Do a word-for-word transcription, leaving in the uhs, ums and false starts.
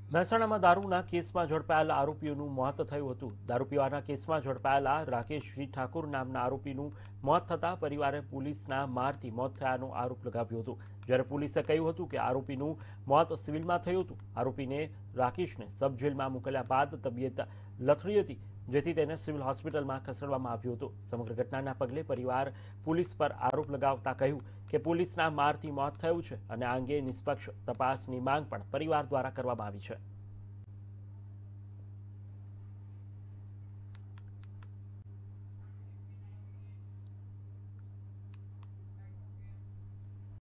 મહેસાણામાં દારૂના કેસમાં ઝડપાયેલા આરોપીઓનું મોત થયું હતું। દારૂ પીવાના કેસમાં ઝડપાયેલા રાકેશજી ઠાકુર નામના આરોપીનું મોત થતાં પરિવારે પોલીસના મારથી મોત થયાનો આરોપ લગાવ્યો હતો। જ્યારે પોલીસે કહ્યું હતું કે આરોપીનું મોત સિવિલમાં થયું હતું। આરોપીને રાકેશને સબ જેલમાં મોકલ્યા બાદ તબિયત લથડી હતી, જેથી તેને સિવિલ હોસ્પિટલમાં ખસેડવામાં આવ્યો હતો। સમગ્ર ઘટનાના પગલે પરિવાર પોલીસ પર આરોપ લગાવતા કહ્યું કે પોલીસના મારથી મોત થયું છે અને આ અંગે નિષ્પક્ષ તપાસની માંગ પણ પરિવાર દ્વારા કરવામાં આવી છે।